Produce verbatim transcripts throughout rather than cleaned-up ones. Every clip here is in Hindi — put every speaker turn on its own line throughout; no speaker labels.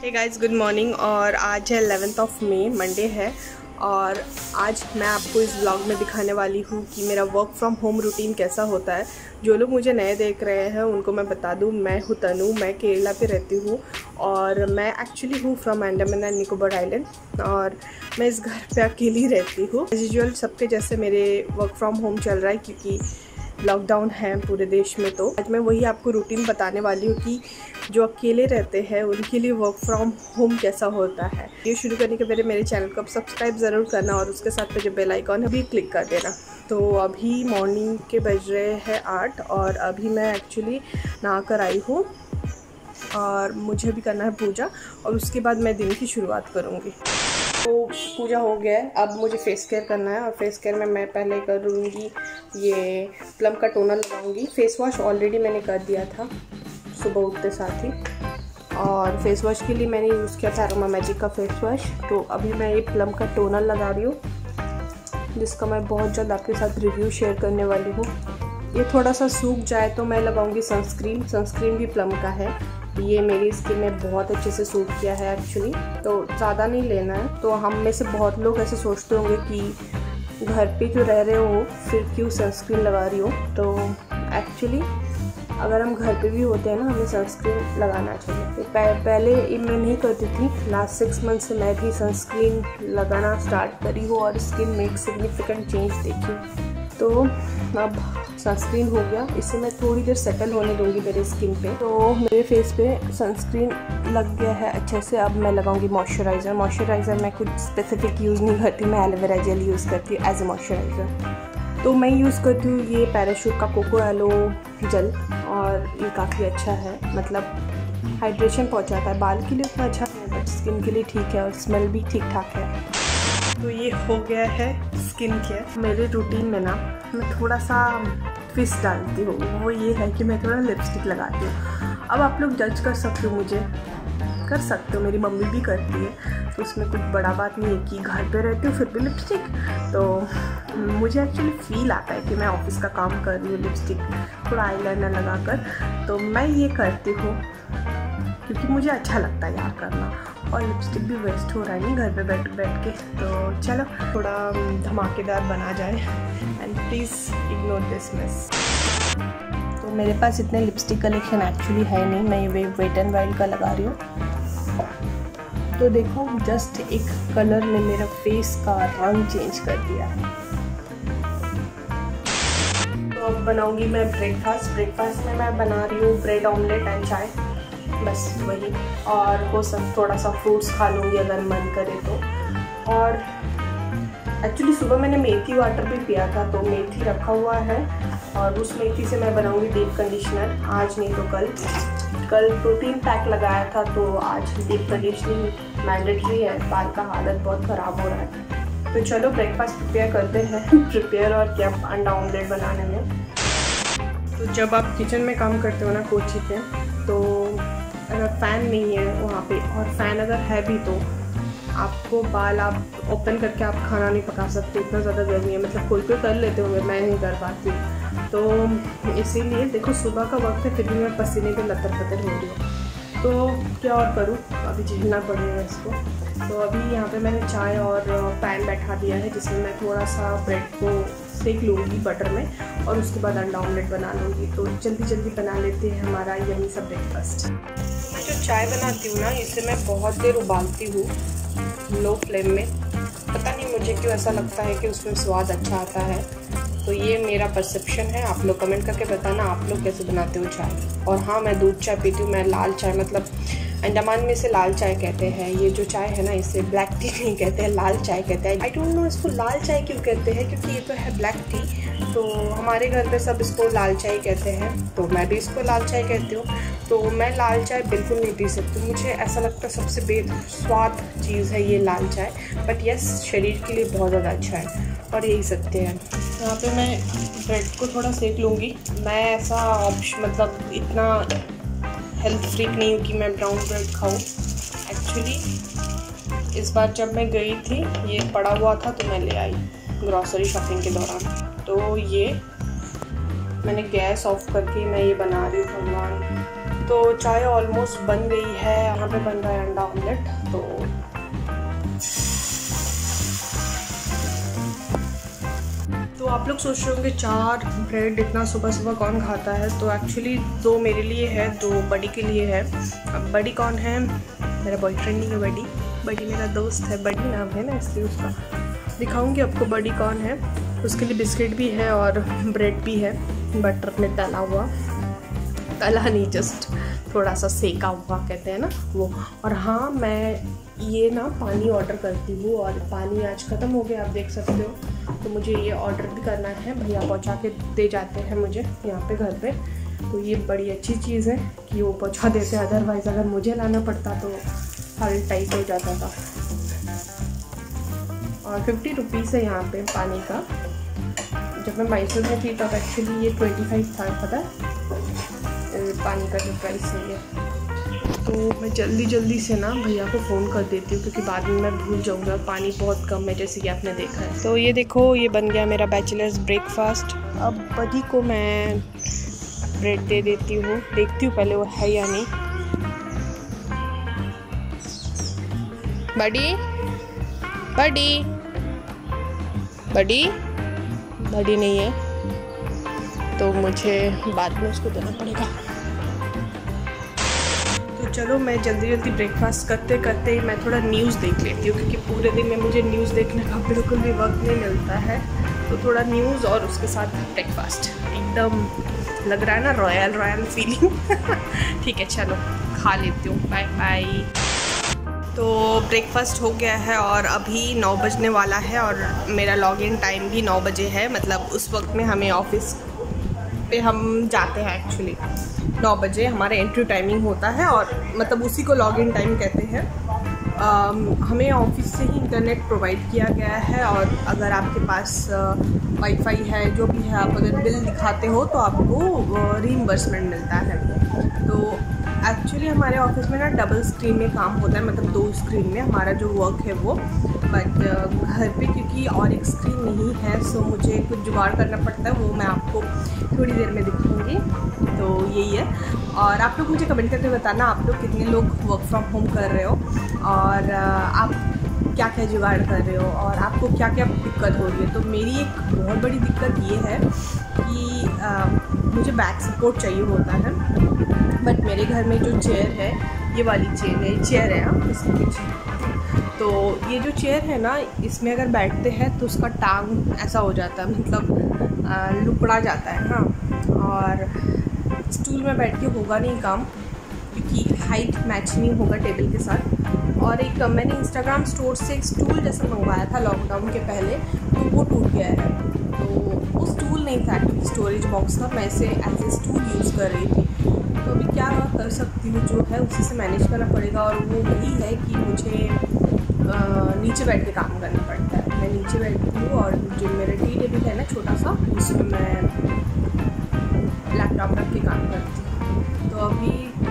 Hey guys, good morning. और आज है इलेवेंथ ऑफ मई, मंडे है। और आज मैं आपको इस व्लॉग में दिखाने वाली हूँ कि मेरा वर्क फ्रॉम होम रूटीन कैसा होता है। जो लोग मुझे नए देख रहे हैं उनको मैं बता दूँ, मैं हूँ तनु, मैं केरला पे रहती हूँ और मैं एक्चुअली हूँ from Andaman and Nicobar island. और मैं इस घर पे अकेली रहती हूँ। एज यूजुअल सबके जैसे मेरे वर्क फ्रॉम होम चल रहा है क्योंकि लॉकडाउन है पूरे देश में। तो आज मैं वही आपको रूटीन बताने वाली हूँ कि जो अकेले रहते हैं उनके लिए वर्क फ्रॉम होम कैसा होता है। ये शुरू करने के पहले मेरे चैनल को आप सब्सक्राइब ज़रूर करना और उसके साथ पे जो बेल आइकॉन है भी क्लिक कर देना। तो अभी मॉर्निंग के बज रहे हैं आठ और अभी मैं एक्चुअली नहा कर आई हूँ और मुझे भी करना है पूजा और उसके बाद मैं दिन की शुरुआत करूँगी। तो पूजा हो गया है, अब मुझे फेस केयर करना है और फेस केयर में मैं पहले करूँगी ये प्लम का टोनर लगाऊंगी। फेस वॉश ऑलरेडी मैंने कर दिया था सुबह उठते साथ ही, और फेस वॉश के लिए मैंने यूज़ किया था अरोमा मैजिक का फेस वॉश। तो अभी मैं ये प्लम का टोनर लगा रही हूँ जिसका मैं बहुत जल्द आपके साथ रिव्यू शेयर करने वाली हूँ। ये थोड़ा सा सूख जाए तो मैं लगाऊंगी सनस्क्रीन। सनस्क्रीन भी प्लम का है, ये मेरी स्किन में बहुत अच्छे से सूट किया है एक्चुअली। तो ज़्यादा नहीं लेना है। तो हम में से बहुत लोग ऐसे सोचते होंगे कि घर पे क्यों रह रहे हो फिर क्यों सनस्क्रीन लगा रही हो। तो एक्चुअली अगर हम घर पे भी होते हैं ना, हमें सनस्क्रीन लगाना चाहिए। तो पहले मैं नहीं करती थी, लास्ट सिक्स मंथ से मैं भी सनस्क्रीन लगाना स्टार्ट करी हूँ और स्किन में एक सिग्निफिकेंट चेंज देखी। तो अब सनस्क्रीन हो गया, इसे मैं थोड़ी देर सेटल होने दूंगी मेरे स्किन पे। तो मेरे फेस पे सनस्क्रीन लग गया है अच्छे से। अब मैं लगाऊंगी मॉइस्चराइज़र। मॉइस्चराइज़र मैं कुछ स्पेसिफिक यूज़ नहीं करती, मैं एलोवेरा जेल यूज़ करती हूँ एज ए मॉइस्चराइज़र। तो मैं यूज़ करती हूँ ये पैराशूट का कोको एलो जेल और ये काफ़ी अच्छा है, मतलब हाइड्रेशन पहुँचाता है। बाल के लिए उतना अच्छा है बट स्किन के लिए ठीक है और स्मेल भी ठीक ठाक है। तो ये हो गया है स्किन केयर। मेरे रूटीन में ना मैं थोड़ा सा ट्विस्ट डालती हूँ, वो ये है कि मैं थोड़ा लिपस्टिक लगाती हूँ। अब आप लोग जज कर सकते हो, मुझे कर सकते हो, मेरी मम्मी भी करती है, तो उसमें कुछ बड़ा बात नहीं है कि घर पे रहती हूँ फिर भी लिपस्टिक। तो मुझे एक्चुअली फील आता है कि मैं ऑफिस का काम कर रही हूँ लिपस्टिक थोड़ा आईलाइनर लगाकर, तो मैं ये करती हूँ क्योंकि मुझे अच्छा लगता है यार करना। और लिपस्टिक भी वेस्ट हो रहा है नहीं घर पे बैठ बैठ के। तो चलो थोड़ा धमाकेदार बना जाए and please ignore this miss. तो मेरे पास इतने लिपस्टिक कलेक्शन एक्चुअली है नहीं, मैं ये वेट एंड वाइल्ड का लगा रही हूँ। तो देखो जस्ट एक कलर ने मेरा फेस का रंग चेंज कर दिया है। तो अब बनाऊंगी मैं ब्रेकफास्ट। ब्रेकफास्ट में मैं बना रही हूँ ब्रेड ऑमलेट एंड चाय, बस वही। और वो सब थोड़ा सा फ्रूट्स खा लूँगी अगर मन करे तो। और एक्चुअली सुबह मैंने मेथी वाटर भी पिया था, तो मेथी रखा हुआ है और उस मेथी से मैं बनाऊँगी डीप कंडीशनर। आज नहीं तो कल। कल प्रोटीन पैक लगाया था तो आज डीप कंडीशनिंग मैंडेटरी है। बाल का हालत बहुत ख़राब हो रहा है। तो चलो ब्रेकफास्ट प्रिपेयर करते हैं। प्रिपेयर और क्या, अंडा ऑमलेट बनाने में। तो जब आप किचन में काम करते हो ना कोची पे, तो अगर फ़ैन नहीं है वहाँ पे, और फ़ैन अगर है भी तो आपको बाल आप ओपन करके आप खाना नहीं पका सकते, इतना ज़्यादा गर्मी है। मतलब कोई कोई कर लेते होंगे, मैं नहीं कर पाती। तो इसीलिए देखो सुबह का वक्त है फिर भी मैं पसीने पे लतर पतर हो रही हूँ। तो क्या और करूँ, अभी झेलना पड़ेगा इसको। तो अभी यहाँ पे मैंने चाय और पैन बैठा दिया है जिसमें मैं थोड़ा सा ब्रेड को सेक लूँगी बटर में और उसके बाद अंडा ऑमलेट बना लूँगी। तो जल्दी जल्दी बना लेते हैं हमारा यम्मी सा ब्रेकफास्ट। मैं जो चाय बनाती हूँ ना, इसे मैं बहुत देर उबालती हूँ लो फ्लेम में। पता नहीं मुझे क्यों ऐसा लगता है कि उसमें स्वाद अच्छा आता है। तो ये मेरा परसेप्शन है, आप लोग कमेंट करके बताना आप लोग कैसे बनाते हो चाय। और हाँ, मैं दूध चाय पीती हूँ, मैं लाल चाय, मतलब अंडमान में इसे लाल चाय कहते हैं। ये जो चाय है ना इसे ब्लैक टी नहीं कहते हैं, लाल चाय कहते हैं। आई डोंट नो इसको लाल चाय क्यों कहते हैं, क्योंकि ये तो है ब्लैक टी। तो हमारे घर पे सब इसको लाल चाय कहते हैं, तो मैं भी इसको लाल चाय कहती हूँ। तो मैं लाल चाय बिल्कुल नहीं पी सकती, मुझे ऐसा लगता है सबसे बेस्वाद चीज़ है ये लाल चाय। बट यस, शरीर के लिए बहुत ज़्यादा अच्छा है और यही सत्य है। यहाँ पे मैं ब्रेड को थोड़ा सेक लूँगी। मैं ऐसा ऑप्शन मतलब इतना हेल्थ फ्रीक नहीं हूँ कि मैं ब्राउन ब्रेड खाऊँ। एक्चुअली इस बार जब मैं गई थी ये पड़ा हुआ था तो मैं ले आई ग्रॉसरी शॉपिंग के दौरान। तो ये मैंने गैस ऑफ करके मैं ये बना रही हूँ। भगवान तो चाय ऑलमोस्ट बन गई है। यहाँ पे बन रहा है अंडा ऑमलेट। तो तो आप लोग सोच रहे होंगे चार ब्रेड इतना सुबह सुबह कौन खाता है। तो एक्चुअली दो मेरे लिए है, दो बड़ी के लिए है। अब बड़ी कौन है? मेरा बॉयफ्रेंड नहीं है बड़ी, बड़ी मेरा दोस्त है। बड़ी नाम है ना, इसलिए उसका दिखाऊंगी आपको बड़ी कौन है। उसके लिए बिस्किट भी है और ब्रेड भी है, बटर में तला हुआ, तला नहीं जस्ट थोड़ा सा सेका हुआ कहते हैं ना वो। और हाँ, मैं ये ना पानी ऑर्डर करती हूँ और पानी आज ख़त्म हो गया, आप देख सकते हो। तो मुझे ये ऑर्डर भी करना है, भैया पहुँचा के दे जाते हैं मुझे यहाँ पे घर पे। तो ये बड़ी अच्छी चीज़ है कि वो पहुँचा देते हैं, अदरवाइज़ अगर मुझे लाना पड़ता तो हाल टाइट हो जाता था। और फिफ्टी रुपीज़ है यहाँ पे पानी का। जब मैं मैसूर में थी तब एक्चुअली ये ट्वेंटी फाइव था, पता है पानी का जो प्राइस है ये। तो मैं जल्दी जल्दी से ना भैया को फ़ोन कर देती हूँ, क्योंकि बाद में मैं भूल जाऊँगी और पानी बहुत कम है, जैसे कि आपने देखा है। तो ये देखो, ये बन गया मेरा बैचलर्स ब्रेकफास्ट। अब बड़ी को मैं ब्रेड दे देती हूँ, देखती हूँ पहले वो है या नहीं। बड़ी बड़ी बड़ी बड़ी नहीं है, तो मुझे बाद में उसको देना पड़ेगा। तो चलो, मैं जल्दी जल्दी ब्रेकफास्ट करते करते ही मैं थोड़ा न्यूज़ देख लेती हूँ, क्योंकि पूरे दिन में मुझे न्यूज़ देखने का बिल्कुल भी वक्त नहीं मिलता है। तो थोड़ा न्यूज़ और उसके साथ ब्रेकफास्ट, एकदम लग रहा है ना रॉयल रॉयल फीलिंग। ठीक है, चलो खा लेती हूँ। Bye bye. तो ब्रेकफास्ट हो गया है और अभी नौ बजने वाला है और मेरा लॉगिन टाइम भी नौ बजे है। मतलब उस वक्त में हमें ऑफिस पे हम जाते हैं, एक्चुअली नौ बजे हमारा एंट्री टाइमिंग होता है और मतलब उसी को लॉगिन टाइम कहते हैं। Um, हमें ऑफिस से ही इंटरनेट प्रोवाइड किया गया है और अगर आपके पास वाईफाई uh, है, जो भी है, आप अगर बिल दिखाते हो तो आपको रीइंबर्समेंट मिलता है। तो एक्चुअली हमारे ऑफिस में ना डबल स्क्रीन में काम होता है, मतलब दो स्क्रीन में हमारा जो वर्क है वो। बट घर पे क्योंकि और एक स्क्रीन नहीं है, सो मुझे कुछ जुगाड़ करना पड़ता है, वो मैं आपको थोड़ी देर में दिखाऊंगी। तो यही है। और आप लोग मुझे कमेंट करके बताना आप लोग कितने लोग वर्क फ्रॉम होम कर रहे हो और आप क्या क्या जुगाड़ कर रहे हो और आपको क्या क्या दिक्कत हो रही है। तो मेरी एक बहुत बड़ी दिक्कत ये है कि आ, मुझे बैक सपोर्ट चाहिए होता है, बट मेरे घर में जो चेयर है, ये वाली चेयर है चेयर है हाँ इसके पीछे। तो ये जो चेयर है ना, इसमें अगर बैठते हैं तो उसका टांग ऐसा हो जाता है, मतलब आ, लुकड़ा जाता है हाँ। और स्टूल में बैठ के होगा नहीं काम, क्योंकि हाइट मैच नहीं होगा टेबल के साथ। और एक मैंने इंस्टाग्राम स्टोर से एक स्टूल जैसा मंगवाया था लॉकडाउन के पहले, तो वो टूट गया है। तो वो स्टूल नहीं था, क्योंकि स्टोरेज बॉक्स था, मैं इसे एज ए स्टूल यूज़ कर रही थी। तो अभी क्या कर सकती हूँ, जो है उसी से मैनेज करना पड़ेगा। और वो वही है कि मुझे आ, नीचे बैठ के काम करना पड़ता है। मैं नीचे बैठती हूँ और जो मेरा टी टेबल है ना छोटा सा, उसमें मैं लैपटॉप रख के काम करती हूँ। तो अभी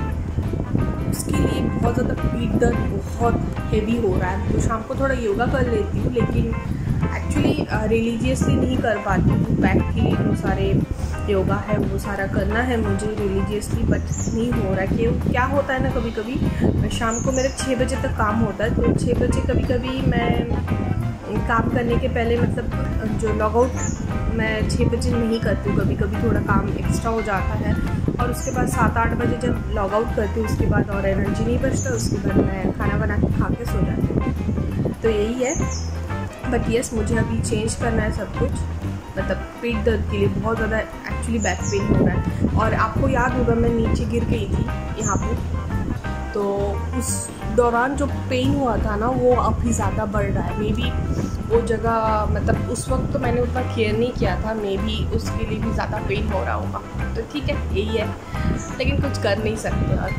उसके लिए बहुत ज़्यादा पीठ दर्द बहुत हेवी हो रहा है। तो शाम को थोड़ा योगा कर लेती हूँ, लेकिन एक्चुअली रिलीजियसली नहीं कर पाती हूँ। बैक के लिए जो सारे योगा है वो सारा करना है मुझे रिलीजियसली, बट नहीं हो रहा। कि क्या होता है ना, कभी कभी शाम को मेरा छः बजे तक काम होता है, तो छः बजे कभी कभी मैं काम करने के पहले, मतलब जो लॉग आउट मैं छः बजे नहीं करती हूँ, कभी कभी थोड़ा काम एक्स्ट्रा हो जाता है। और उसके बाद सात आठ बजे जब लॉग आउट करती हूँ, उसके बाद और एनर्जी नहीं बचता, उसके बाद मैं खाना बना के खा के सो जाती हूँ। तो यही है। बट यस, मुझे अभी चेंज करना है सब कुछ, मतलब पेट दर्द के लिए बहुत ज़्यादा एक्चुअली बैक पेन हो रहा है। और आपको याद होगा मैं नीचे गिर गई थी यहाँ पे, तो उस दौरान जो पेन हुआ था ना, वो अब भी ज़्यादा बढ़ रहा है। मे बी वो जगह, मतलब उस वक्त तो मैंने उतना केयर नहीं किया था, मे बी उसके लिए भी ज़्यादा पेन हो रहा होगा। तो ठीक है, यही है, लेकिन कुछ कर नहीं सकते। और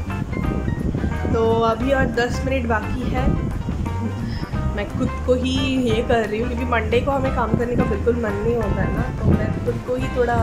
तो अभी और दस मिनट बाकी है। मैं खुद को ही ये कर रही हूँ, क्योंकि मंडे को हमें काम करने का बिल्कुल मन नहीं होता है ना, तो मैं खुद को ही थोड़ा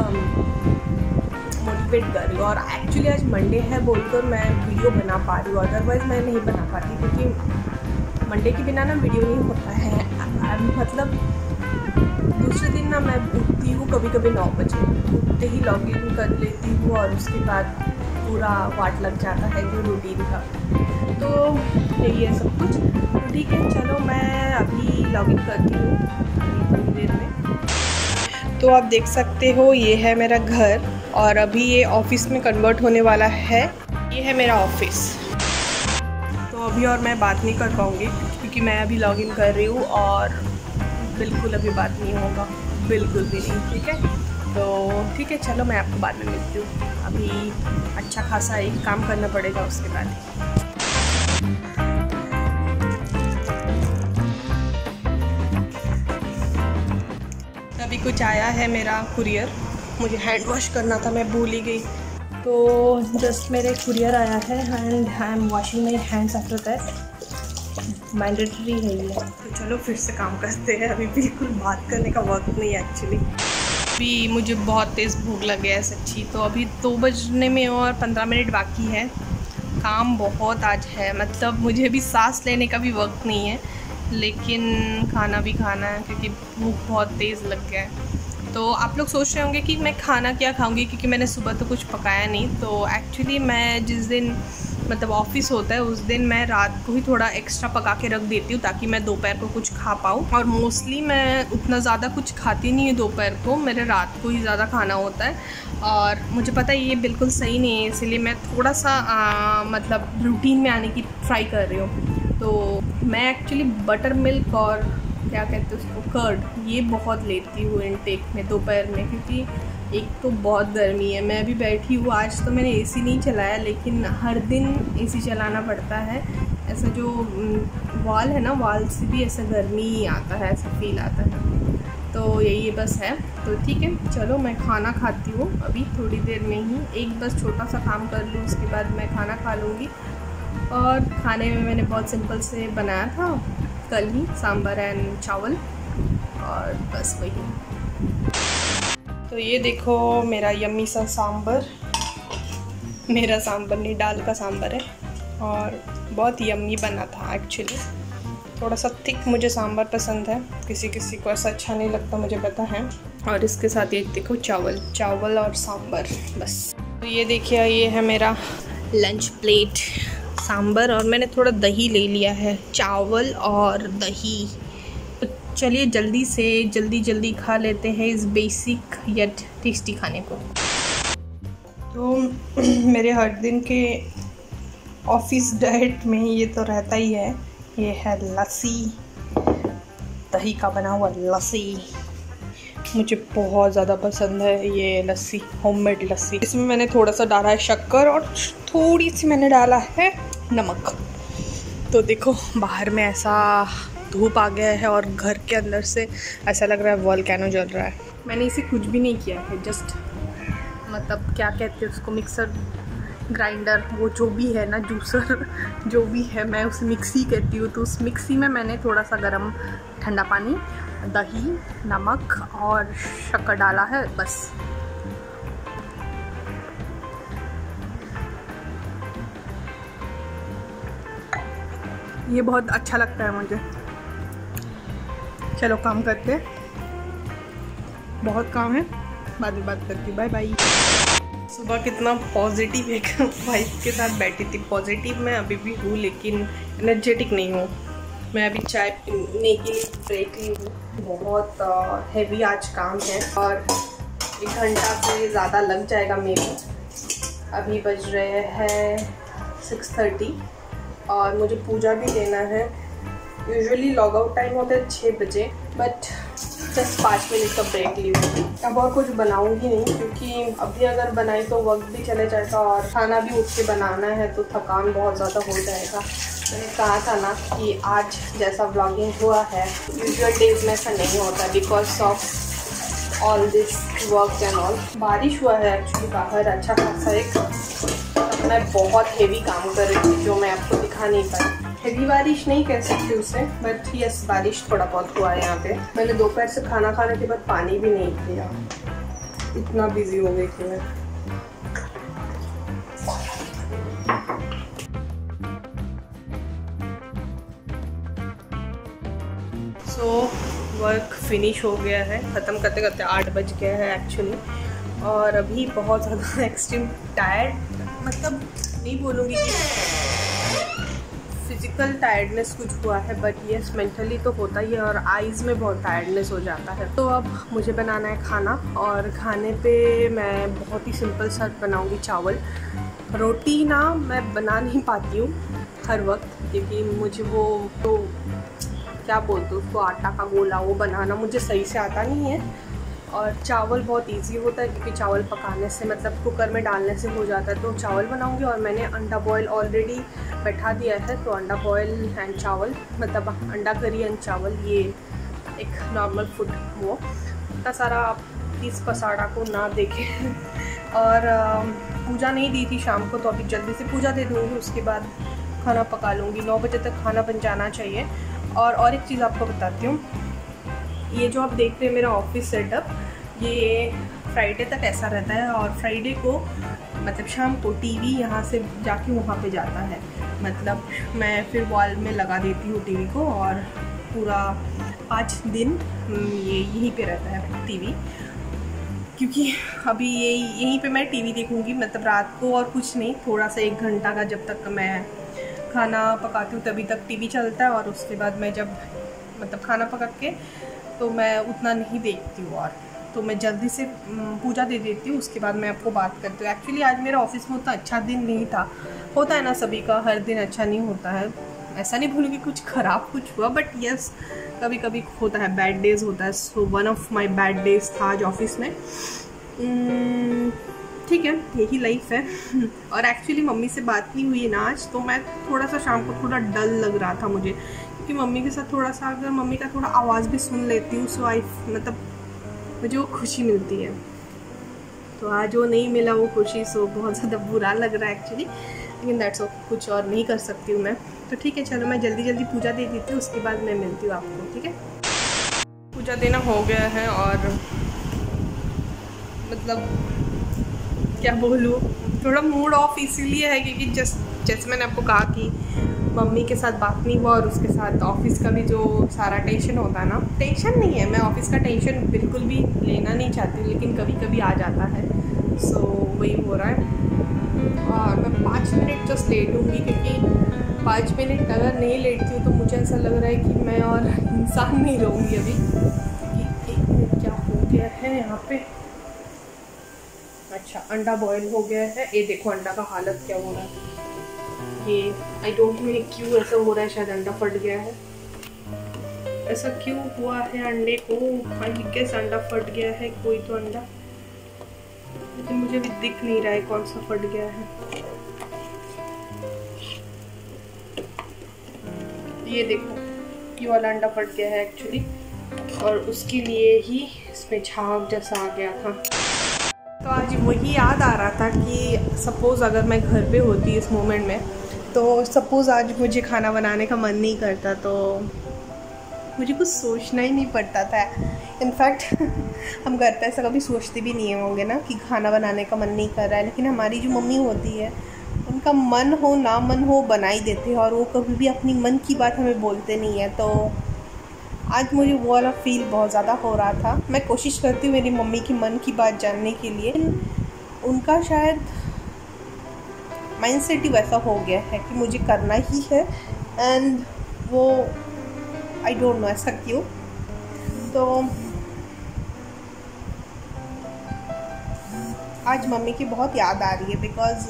मोटिवेट कर रही हूँ। और एक्चुअली आज मंडे है बोलकर मैं वीडियो बना पा रही हूँ, अदरवाइज़ मैं नहीं बना पाती, क्योंकि मंडे के बिना ना वीडियो नहीं होता है। मतलब दूसरे दिन ना मैं उठती हूँ कभी कभी नौ बजे, उठते ही लॉग इन कर लेती हूँ और उसके बाद पूरा वाट लग जाता है जो रूटीन का। तो यही है सब कुछ। तो ठीक है, चलो मैं अभी लॉग इन करती हूँ थोड़ी देर में। तो आप देख सकते हो ये है मेरा घर और अभी ये ऑफिस में कन्वर्ट होने वाला है। ये है मेरा ऑफिस। तो अभी और मैं बात नहीं कर पाऊँगी क्योंकि मैं अभी लॉग इन कर रही हूँ और बिल्कुल अभी बात नहीं होगा, बिल्कुल भी नहीं। ठीक है, तो ठीक है, चलो मैं आपको बाद में मिलती हूँ। अभी अच्छा खासा एक काम करना पड़ेगा उसके बाद। अभी कुछ आया है मेरा कुरियर, मुझे हैंड वॉश करना था, मैं भूल ही गई। तो जस्ट मेरे कुरियर आया है and I am washing my hands after that. Mandatory है ये। तो चलो फिर से काम करते हैं। अभी बिल्कुल बात करने का वक्त नहीं है एक्चुअली। अभी मुझे बहुत तेज़ भूख लग गया है सच्ची। तो अभी दो बजने में और पंद्रह मिनट बाकी है। काम बहुत आज है, मतलब मुझे अभी सांस लेने का भी वक्त नहीं है, लेकिन खाना भी खाना है क्योंकि भूख बहुत तेज़ लग गया है। तो आप लोग सोच रहे होंगे कि मैं खाना क्या खाऊंगी क्योंकि मैंने सुबह तो कुछ पकाया नहीं। तो एक्चुअली मैं जिस दिन मतलब ऑफिस होता है उस दिन मैं रात को ही थोड़ा एक्स्ट्रा पका के रख देती हूँ ताकि मैं दोपहर को कुछ खा पाऊँ। और मोस्टली मैं उतना ज़्यादा कुछ खाती नहीं है दोपहर को, मेरे रात को ही ज़्यादा खाना होता है। और मुझे पता है ये बिल्कुल सही नहीं है, इसीलिए मैं थोड़ा सा आ, मतलब रूटीन में आने की ट्राई कर रही हूँ। तो मैं एक्चुअली बटर मिल्क और क्या कहते हैं उसको, कर्ड, ये बहुत लेती हूँ इनटेक में दोपहर में, क्योंकि एक तो बहुत गर्मी है। मैं अभी बैठी हूँ, आज तो मैंने एसी नहीं चलाया, लेकिन हर दिन एसी चलाना पड़ता है। ऐसा जो वॉल है ना, वॉल से भी ऐसा गर्मी आता है, ऐसा फील आता है। तो यही बस है। तो ठीक है, चलो मैं खाना खाती हूँ अभी थोड़ी देर में ही। एक बस छोटा सा काम कर लूँ, उसके बाद मैं खाना खा लूँगी। और खाने में मैंने बहुत सिंपल से बनाया था कल ही, सांभर एंड चावल, और बस वही। तो ये देखो मेरा यम्मी सा सांभर, मेरा सांभर नहीं, दाल का सांभर है और बहुत यम्मी बना था एक्चुअली। थोड़ा सा थिक मुझे सांभर पसंद है, किसी किसी को ऐसा अच्छा नहीं लगता, मुझे पता है। और इसके साथ ये देखो चावल चावल और सांभर बस। तो ये देखिए ये है मेरा लंच प्लेट, सांभर, और मैंने थोड़ा दही ले लिया है, चावल और दही। तो चलिए जल्दी से जल्दी जल्दी खा लेते हैं इस बेसिक यट टेस्टी खाने को। तो मेरे हर दिन के ऑफिस डाइट में ये तो रहता ही है, ये है लस्सी, दही का बना हुआ लस्सी। मुझे बहुत ज़्यादा पसंद है ये लस्सी, होममेड लस्सी। इसमें मैंने थोड़ा सा डाला है शक्कर और थोड़ी सी मैंने डाला है नमक। तो देखो बाहर में ऐसा धूप आ गया है और घर के अंदर से ऐसा लग रहा है वोल्केनो जल रहा है। मैंने इसे कुछ भी नहीं किया है, जस्ट मतलब क्या कहते हैं उसको, मिक्सर ग्राइंडर, वो जो भी है ना, जूसर जो भी है, मैं उसे मिक्सी कहती हूँ। तो उस मिक्सी में मैंने थोड़ा सा गर्म ठंडा पानी, दही, नमक और शक्कर डाला है बस। ये बहुत अच्छा लगता है मुझे। चलो काम करते हैं, बहुत काम है, बाद में बात करती हूँ, बाय बाय। सुबह कितना पॉजिटिव एक वाइफ के साथ बैठी थी। पॉजिटिव मैं अभी भी हूँ लेकिन एनर्जेटिक नहीं हूँ। मैं अभी चाय पीने के लिए ब्रेक ली हूँ। बहुत हैवी आज काम है और एक घंटा से ज़्यादा लग जाएगा मेरे। अभी बज रहे हैं सिक्स थर्टी और मुझे पूजा भी देना है। यूजुअली लॉग आउट टाइम होता है छः बजे, बट जस्ट पाँच मिनट का ब्रेक ली हुई। अब और कुछ बनाऊंगी नहीं क्योंकि अभी अगर बनाई तो वक्त भी चले जाएगा और खाना भी उठ के बनाना है तो थकान बहुत ज़्यादा हो जाएगा। मैंने कहा था ना कि आज जैसा व्लॉगिंग हुआ है, यूजुअल डेज में ऐसा नहीं होता because of all this work and all. बारिश हुआ है एक्चुअली बाहर अच्छा खासा एक, मैं बहुत हेवी काम कर रही थी जो मैं आपको दिखा नहीं पाई। हेवी बारिश नहीं कह सकती उसे, बट यस बारिश थोड़ा बहुत हुआ है यहाँ पे। मैंने दोपहर से खाना खाने के बाद पानी भी नहीं पिया, इतना बिजी हो गई थी मैं। सो वर्क फिनिश हो गया है, ख़त्म करते करते आठ बज गया है एक्चुअली। और अभी बहुत ज़्यादा एक्सट्रीम टायर्ड, मतलब नहीं बोलूँगी कि फिज़िकल टायर्डनेस कुछ हुआ है, बट यस मेंटली तो होता ही है और आइज़ में बहुत टायर्डनेस हो जाता है। तो अब मुझे बनाना है खाना, और खाने पे मैं बहुत ही सिंपल सा बनाऊँगी चावल। रोटी ना मैं बना नहीं पाती हूँ हर वक्त, क्योंकि मुझे वो तो क्या बोलते उसको, आटा का गोला, वो बनाना मुझे सही से आता नहीं है। और चावल बहुत इजी होता है, क्योंकि चावल पकाने से, मतलब कुकर में डालने से हो जाता है। तो चावल बनाऊंगी, और मैंने अंडा बॉयल ऑलरेडी बैठा दिया है। तो अंडा बॉयल एंड चावल, मतलब अंडा करी एंड चावल, ये एक नॉर्मल फूड। वो इतना सारा आप प्लीज़ पसाड़ा को ना देखें। और पूजा नहीं दी थी शाम को, तो अभी जल्दी से पूजा दे दूँगी, उसके बाद खाना पका लूँगी। नौ बजे तक खाना बन जाना चाहिए। और और एक चीज़ आपको बताती हूँ, ये जो आप देख रहे हैं मेरा ऑफिस सेटअप, ये फ्राइडे तक ऐसा रहता है। और फ्राइडे को, मतलब शाम को, टीवी यहाँ से जाके वहाँ पे जाता है। मतलब मैं फिर वॉल में लगा देती हूँ टीवी को, और पूरा पाँच दिन ये यहीं पे रहता है टीवी। क्योंकि अभी ये यहीं पे मैं टीवी देखूँगी, मतलब रात को, और कुछ नहीं, थोड़ा सा एक घंटा का, जब तक मैं खाना पकाती हूँ तभी तक टीवी चलता है। और उसके बाद मैं जब, मतलब खाना पका के, तो मैं उतना नहीं देखती हूँ। और तो मैं जल्दी से पूजा दे देती हूँ, उसके बाद मैं आपको बात करती हूँ। एक्चुअली आज मेरा ऑफिस में उतना अच्छा दिन नहीं था। होता है ना, सभी का हर दिन अच्छा नहीं होता है। ऐसा नहीं भूलूँगी कुछ ख़राब कुछ हुआ, बट यस कभी कभी होता है, बैड डेज होता है। So one of my bad days था आज ऑफिस में। ठीक है, यही लाइफ है। और एक्चुअली मम्मी से बात नहीं हुई ना आज, तो मैं थोड़ा सा शाम को थोड़ा डल लग रहा था मुझे, क्योंकि मम्मी के साथ थोड़ा सा, अगर मम्मी का थोड़ा आवाज़ भी सुन लेती हूँ, सो आई, मतलब मुझे वो खुशी मिलती है। तो आज वो नहीं मिला वो खुशी, सो बहुत ज़्यादा बुरा लग रहा है एक्चुअली, लेकिन दैट्स ओके, कुछ और नहीं कर सकती हूँ मैं। तो ठीक है, चलो मैं जल्दी जल्दी पूजा दे देती हूँ, उसके बाद मैं मिलती हूँ आपको, ठीक है। पूजा देना हो गया है, और मतलब क्या बोलूँ, थोड़ा मूड ऑफ इसीलिए है क्योंकि जस्ट जैसे मैंने आपको कहा कि मम्मी के साथ बात नहीं हुआ, और उसके साथ ऑफिस का भी जो सारा टेंशन होता है ना, टेंशन नहीं है, मैं ऑफिस का टेंशन बिल्कुल भी लेना नहीं चाहती, लेकिन कभी कभी आ जाता है। सो वही हो रहा है। और मैं पाँच मिनट जस्ट लेटूँगी, क्योंकि पाँच मिनट अगर नहीं लेटती हूँ तो मुझे ऐसा लग रहा है कि मैं और इंसान नहीं रहूँगी अभी। क्योंकि एक मिनट क्या हो गया है यहाँ पे। अच्छा, अंडा बॉयल हो गया है। ये देखो अंडा का हालत क्या हो रहा है। ये आई डोंट नो क्यों ऐसा हो रहा है, शायद अंडा फट गया है। ऐसा क्यों हुआ है अंडे को? आई गेस अंडा फट गया है, कोई तो अंडा, लेकिन मुझे भी दिख नहीं रहा है कौन सा फट गया है। ये देखो, ये वाला अंडा फट गया है एक्चुअली, और उसके लिए ही इसमें झाग जैसा आ गया था। तो आज वही याद आ रहा था कि सपोज़ अगर मैं घर पे होती इस मोमेंट में, तो सपोज़ आज मुझे खाना बनाने का मन नहीं करता, तो मुझे कुछ सोचना ही नहीं पड़ता था। इनफैक्ट हम घर पे ऐसा कभी सोचते भी नहीं होंगे ना कि खाना बनाने का मन नहीं कर रहा है, लेकिन हमारी जो मम्मी होती है, उनका मन हो ना मन हो बना ही देते हैं, और वो कभी भी अपनी मन की बात हमें बोलते नहीं है। तो आज मुझे वो वाला फील बहुत ज़्यादा हो रहा था। मैं कोशिश करती हूँ मेरी मम्मी की मन की बात जानने के लिए, उनका शायद माइंडसेट ही वैसा हो गया है कि मुझे करना ही है, एंड वो आई डोंट नो ऐसा क्यों। तो आज मम्मी की बहुत याद आ रही है, बिकॉज़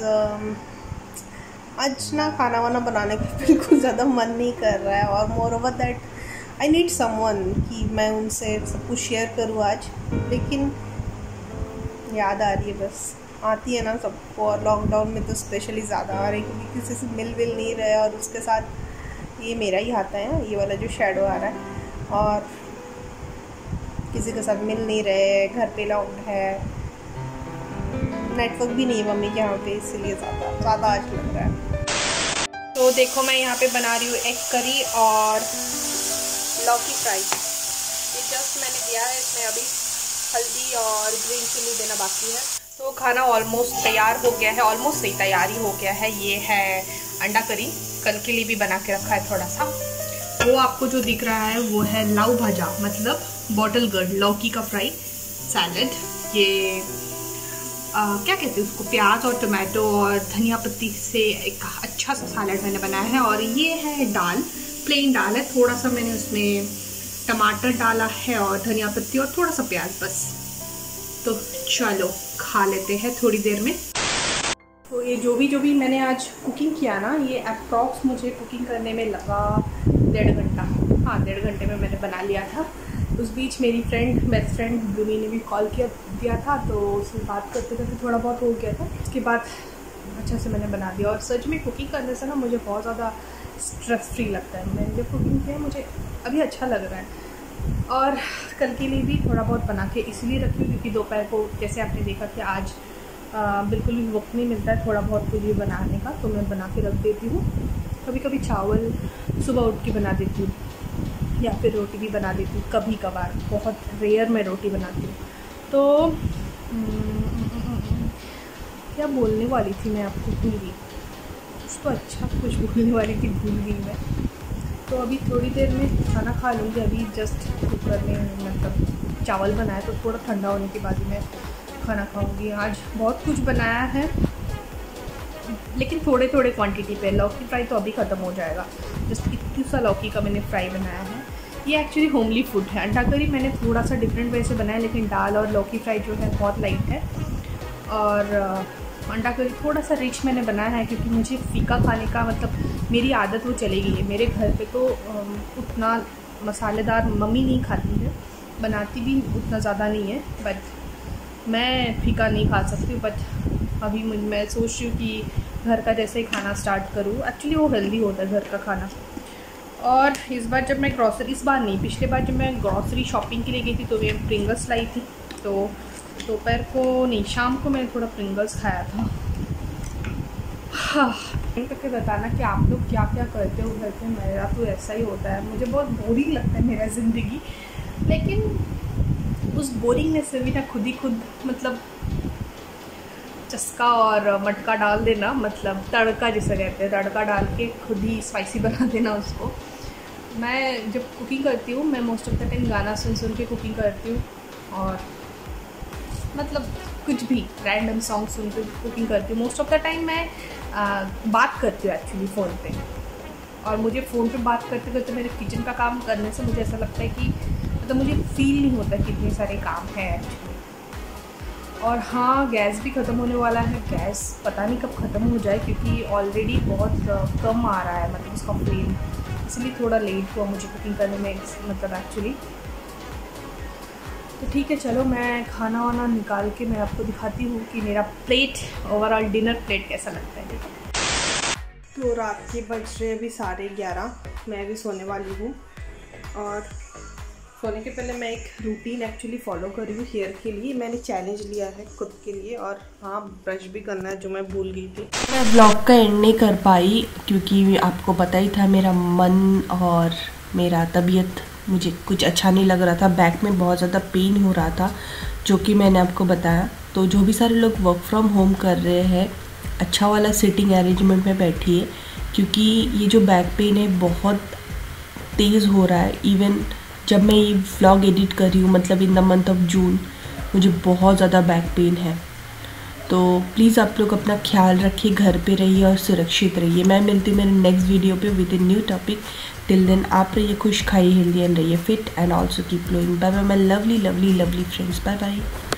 आज ना खाना वाना बनाने का बिल्कुल ज़्यादा मन नहीं कर रहा है, और moreover that I need someone कि मैं उनसे सब कुछ शेयर करूँ आज। लेकिन याद आ रही है, बस आती है ना सबको, और लॉकडाउन में तो स्पेशली ज़्यादा आ रही है, क्योंकि किसी से मिल विल नहीं रहे, और उसके साथ ये मेरा ही आता है, ये वाला जो शेडो आ रहा है, और किसी के साथ मिल नहीं रहे, घर पे लॉक्ड है, नेटवर्क भी नहीं है मम्मी के यहाँ पे, इसलिए ज़्यादा ज़्यादा आज लग रहा है। तो देखो मैं यहाँ पे बना रही हूँ एग करी और लौकी फ्राई। ये जस्ट मैंने दिया है, इसमें अभी हल्दी और ग्रीन चिली देना बाकी है। तो खाना ऑलमोस्ट तैयार हो गया है, ऑलमोस्ट सही तैयार ही हो गया है। ये है अंडा करी, कल के लिए भी बना के रखा है थोड़ा सा। वो आपको जो दिख रहा है वो है लाउ भाजा, मतलब बॉटल गर्ड, लौकी का फ्राई सैलड। ये आ, क्या कहते हैं उसको, प्याज और टमाटो और धनिया पत्ती से एक अच्छा सा सैलड मैंने बनाया है। और ये है दाल, प्लेन दाल है, थोड़ा सा मैंने उसमें टमाटर डाला है और धनिया पत्ती और थोड़ा सा प्याज बस। तो चलो खा लेते हैं थोड़ी देर में। तो ये जो भी जो भी मैंने आज कुकिंग किया ना, ये अप्रॉक्स मुझे कुकिंग करने में लगा डेढ़ घंटा। हाँ, डेढ़ घंटे में मैंने बना लिया था। उस बीच मेरी फ्रेंड, बेस्ट फ्रेंड ब्लूमी ने भी कॉल किया दिया था, तो उससे बात करते करते थोड़ा बहुत हो गया था। उसके बाद अच्छा से मैंने बना दिया। और सच में कुकिंग करने से ना मुझे बहुत ज़्यादा स्ट्रेस फ्री लगता है। मैंने जब कुकिंग किया मुझे अभी अच्छा लग रहा है। और कल के लिए भी थोड़ा बहुत बना के इसलिए रखी हूँ क्योंकि दोपहर को जैसे आपने देखा कि आज आ, बिल्कुल भी वक्त नहीं मिलता है थोड़ा बहुत के लिए बनाने का, तो मैं बना के रख देती हूँ। कभी कभी चावल सुबह उठ के बना देती हूँ या फिर रोटी भी बना देती हूँ, कभी कभार, बहुत रेयर मैं रोटी बनाती हूँ। तो क्या बोलने वाली थी मैं आपको, भूल गई। कुछ तो अच्छा कुछ बोलने वाली थी, भूल गई मैं। तो अभी थोड़ी देर में खाना खा लूँगी। अभी जस्ट कुकर में मतलब चावल बनाया, तो थोड़ा ठंडा होने के बाद ही मैं खाना खाऊंगी। आज बहुत कुछ बनाया है लेकिन थोड़े थोड़े क्वांटिटी पे। लौकी फ्राई तो अभी ख़त्म हो जाएगा। जस्ट इतनी सा लौकी का मैंने फ्राई बनाया है। ये एक्चुअली होमली फूड है। अंडा करी मैंने थोड़ा सा डिफरेंट वे से बनाया, लेकिन दाल और लौकी फ्राई जो है बहुत लाइट है। और अंडा करी थोड़ा सा रिच मैंने बनाया है क्योंकि मुझे फीका खाने का मतलब मेरी आदत वो चली गई है। मेरे घर पे तो उतना मसालेदार मम्मी नहीं खाती है, बनाती भी उतना ज़्यादा नहीं है, बट मैं फीका नहीं खा सकती हूँ। बट अभी मुझ मैं सोच रही हूँ कि घर का जैसे ही खाना स्टार्ट करूँ। एक्चुअली वो हेल्दी होता है घर का खाना। और इस बार जब मैं ग्रॉसरी, इस बार नहीं पिछले बार जब मैं ग्रॉसरी शॉपिंग के लिए गई थी तो मैं प्रिंगल्स लाई थी। तो दोपहर को नहीं, शाम को मैंने थोड़ा प्रिंगल्स खाया था। हाँ, करके बताना कि आप लोग क्या क्या करते हो घर पे। मेरा तो ऐसा ही होता है, मुझे बहुत बोरिंग लगता है मेरा ज़िंदगी। लेकिन उस बोरिंगनेस से भी ना खुद ही खुद मतलब चस्का और मटका डाल देना, मतलब तड़का जिसे कहते हैं, तड़का डाल के खुद ही स्पाइसी बना देना उसको। मैं जब कुकिंग करती हूँ मैं मोस्ट ऑफ द टाइम गाना सुन सुन के कुकिंग करती हूँ और मतलब कुछ भी रैंडम सॉन्ग सुन के कुकिंग करती हूँ। मोस्ट ऑफ द टाइम मैं आ, बात करती हूँ एक्चुअली फ़ोन पे। और मुझे फ़ोन पे बात करते करते मेरे किचन का काम करने से मुझे ऐसा लगता है कि मतलब मुझे फील नहीं होता कि इतने सारे काम हैं एक्चुअली। और हाँ, गैस भी ख़त्म होने वाला है। गैस पता नहीं कब ख़त्म हो जाए क्योंकि ऑलरेडी बहुत कम आ रहा है मतलब उसका फ्लेम, इसलिए थोड़ा लेट हुआ मुझे कुकिंग करने में मतलब एक्चुअली। तो ठीक है, चलो मैं खाना वाना निकाल के मैं आपको दिखाती हूँ कि मेरा प्लेट, ओवरऑल डिनर प्लेट कैसा लगता है। तो रात के बज रहे अभी साढ़े ग्यारह, मैं भी सोने वाली हूँ। और सोने के पहले मैं एक रूटीन एक्चुअली फ़ॉलो कर रही हूँ हेयर के लिए। मैंने चैलेंज लिया है खुद के लिए। और हाँ, ब्रश भी करना है जो मैं भूल गई थी।
मैं व्लॉग का एंड नहीं कर पाई क्योंकि आपको पता ही था मेरा मन और मेरा तबीयत मुझे कुछ अच्छा नहीं लग रहा था। बैक में बहुत ज़्यादा पेन हो रहा था जो कि मैंने आपको बताया। तो जो भी सारे लोग वर्क फ्रॉम होम कर रहे हैं, अच्छा वाला सिटिंग अरेंजमेंट में बैठिए क्योंकि ये जो बैक पेन है बहुत तेज़ हो रहा है। इवन जब मैं ये व्लॉग एडिट कर रही हूँ मतलब in the month of June, मुझे बहुत ज़्यादा बैक पेन है। तो प्लीज़ आप लोग अपना ख्याल रखिए, घर पे रहिए और सुरक्षित रहिए। मैं मिलती हूँ मेरे नेक्स्ट वीडियो पे with in new topic. Till then आप रहिए खुश, खाइए हेल्दी एंड रहिए fit and also keep glowing. Bye bye my lovely lovely lovely friends, bye bye.